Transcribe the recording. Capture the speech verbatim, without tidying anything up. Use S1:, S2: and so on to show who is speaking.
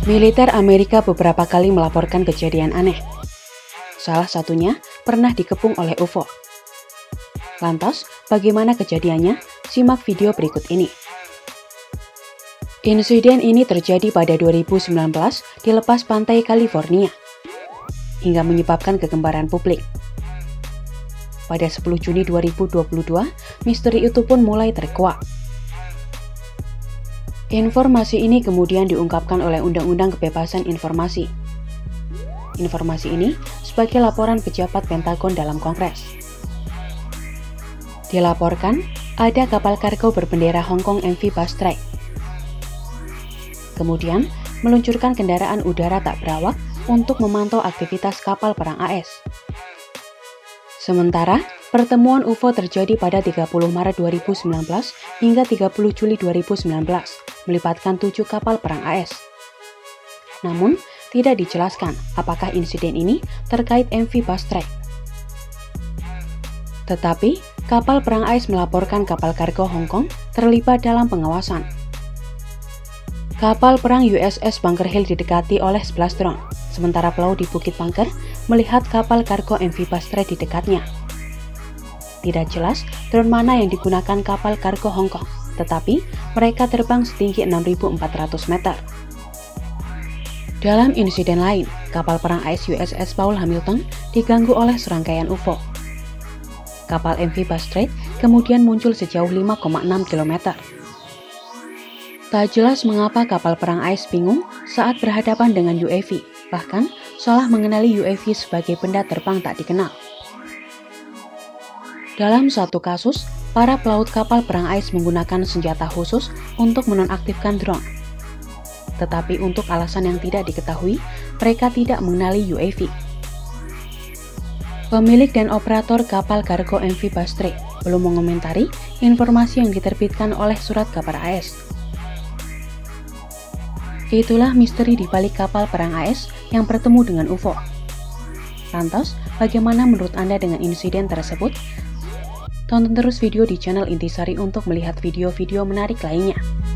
S1: Militer Amerika beberapa kali melaporkan kejadian aneh. Salah satunya pernah dikepung oleh U F O. Lantas, bagaimana kejadiannya? Simak video berikut ini. Insiden ini terjadi pada dua ribu sembilan belas di lepas pantai California, hingga menyebabkan kegemaran publik. Pada sepuluh Juni dua ribu dua puluh dua, misteri itu pun mulai terkuak. Informasi ini kemudian diungkapkan oleh Undang-Undang Kebebasan Informasi. Informasi ini sebagai laporan pejabat Pentagon dalam Kongres. Dilaporkan, ada kapal kargo berbendera Hong Kong M V Bastrike. Kemudian, meluncurkan kendaraan udara tak berawak untuk memantau aktivitas kapal perang A S. Sementara, pertemuan U F O terjadi pada tiga puluh Maret dua ribu sembilan belas hingga tiga puluh Juli dua ribu sembilan belas, melibatkan tujuh kapal perang A S. Namun, tidak dijelaskan apakah insiden ini terkait M V Bastrike. Tetapi, kapal perang A S melaporkan kapal kargo Hong Kong terlibat dalam pengawasan. Kapal perang U S S Bunker Hill didekati oleh sebelas drone, sementara pelaut di Bukit Bunker melihat kapal kargo M V Bastrike di dekatnya. Tidak jelas drone mana yang digunakan kapal kargo Hong Kong, tetapi mereka terbang setinggi enam ribu empat ratus meter. Dalam insiden lain, kapal perang A S U S S Paul Hamilton diganggu oleh serangkaian U F O. Kapal M V Bastrike kemudian muncul sejauh lima koma enam kilometer. Tak jelas mengapa kapal perang A S bingung saat berhadapan dengan U A V, bahkan salah mengenali U A V sebagai benda terbang tak dikenal. Dalam satu kasus, para pelaut kapal perang A S menggunakan senjata khusus untuk menonaktifkan drone. Tetapi untuk alasan yang tidak diketahui, mereka tidak mengenali U A V. Pemilik dan operator kapal kargo M V Bastrike belum mengomentari informasi yang diterbitkan oleh surat kabar A S. Itulah misteri di balik kapal perang A S yang bertemu dengan U F O. Lantas, bagaimana menurut Anda dengan insiden tersebut? Tonton terus video di channel Intisari untuk melihat video-video menarik lainnya.